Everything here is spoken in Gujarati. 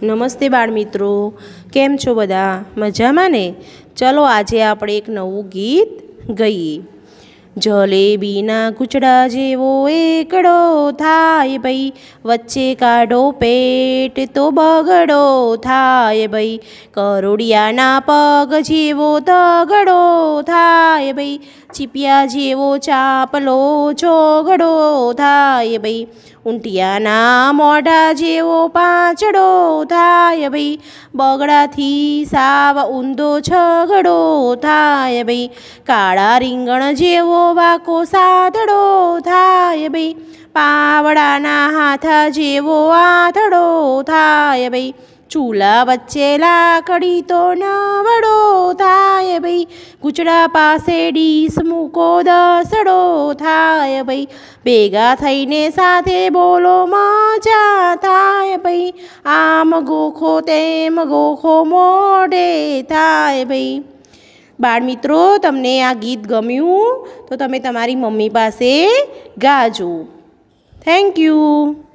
નમસ્તે બાળમિત્રો, કેમ છો બધા? મજામાં ને? ચલો આજે આપણે એક નવું ગીત ગાઈએ. જલેબીના કૂચડા જેવો એકડો થાય ભાઈ, વચ્ચે કાઢો પેટ તો બગડો થાય ભાઈ. કરોડિયાના પગ જેવો તગડો થાય ભાઈ, ચીપિયા જેવો ચાપલો ચોગડો થાય ભાઈ. ઊંટિયાના મોઢા જેવો પાંચડો થાય ભાઈ, બગડાથી સાવ ઊંધો છગડો થાય ભાઈ. કાળા રીંગણ જેવો વાકો સાદડો થાય ભાઈ, પાવડાના હાથા જેવો આથડો થાય ભાઈ. ચૂલા વચ્ચે લાકડી તો નવડો થાય ભાઈ, કૂચડા પાસે ડીશ મૂકો દસડો થાય ભાઈ. ભેગા થઈને સાથે બોલો મજા થાય ભાઈ, આમ ગોખો તેમ ગોખો મોઢે થાય ભાઈ. બાળમિત્રો, તમને આ ગીત ગમ્યું તો તમે તમારી મમ્મી પાસે ગાજો. Thank you.